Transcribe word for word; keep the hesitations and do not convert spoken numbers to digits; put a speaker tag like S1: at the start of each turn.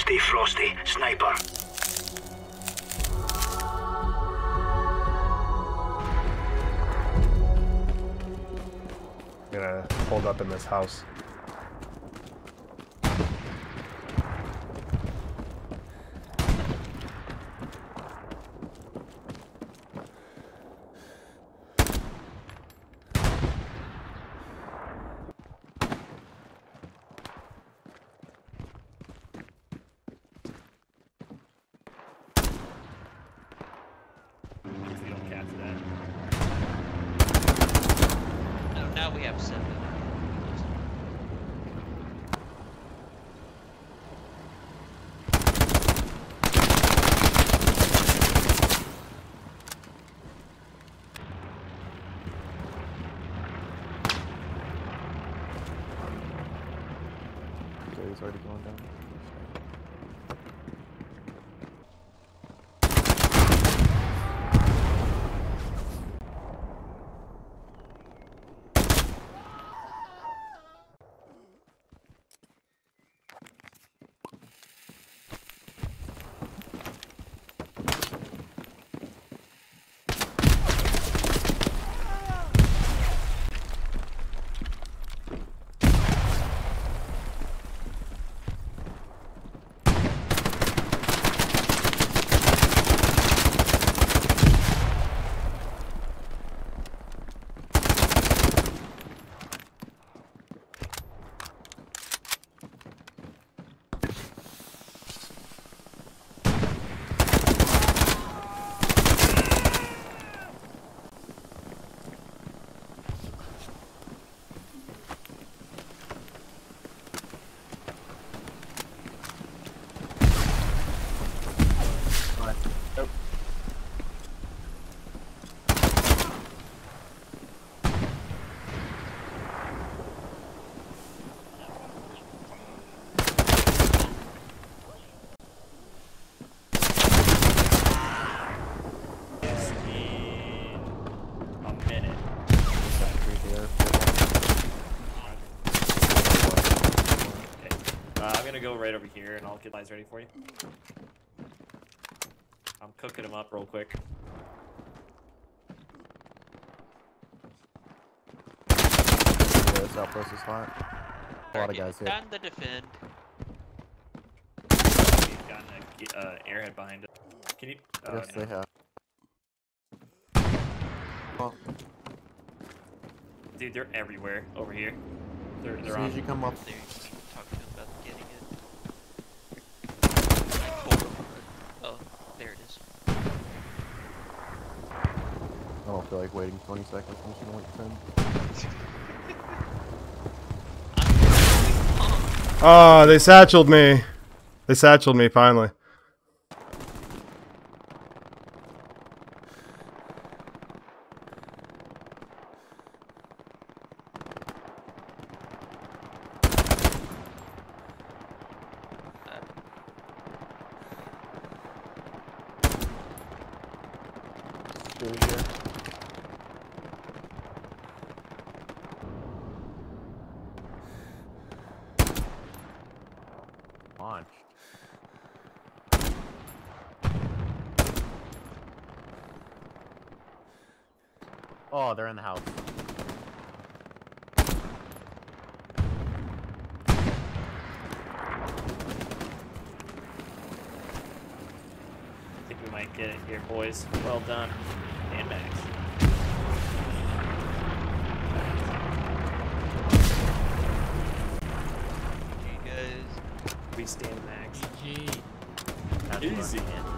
S1: Stay frosty, sniper.
S2: I'm gonna hold up in this house.
S3: If we don't capture that.
S4: No, now we have seven.
S5: Okay, he's already going down.
S3: Go right over here and I'll get eyes ready for you. I'm cooking them up real quick.
S5: Yeah, this outpost is hot. A lot of guys here.
S4: Time to defend.
S3: We've got an uh, airhead behind it. Can you? Oh,
S5: Yes,
S3: no.
S5: they have. Well,
S3: Dude, they're everywhere over here. They're
S5: as
S3: they're
S5: soon
S3: on.
S5: as you come up,
S4: There, talk to him about getting it. Oh, there it is.
S5: I don't feel like waiting twenty seconds. I'm just gonna wait ten.
S2: Oh, they satcheled me. They satcheled me finally.
S5: Two here. Launched. Oh, they're in the house.
S3: I think we might get it here, boys. Well done. And Max.
S4: You guys.
S3: We stand Max.
S4: G G.
S5: That's
S3: Easy.
S5: fun.